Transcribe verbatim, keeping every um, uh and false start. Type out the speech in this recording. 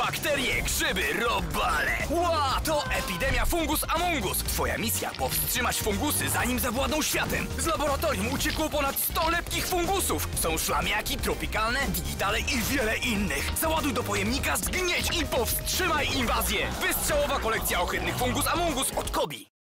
bakterie, grzyby, robale. Ła, to epidemia fungus amongus. Twoja misja powstrzymać fungusy, zanim zawładną światem. Z laboratorium uciekło ponad sto lepkich fungusów. Są szlamiaki, tropikalne, digitale i wiele innych. Załaduj do pojemnika, zgnieć i powstrzymaj inwazję. Wystrzałowa kolekcja ohydnych fungus amongus od Kobi.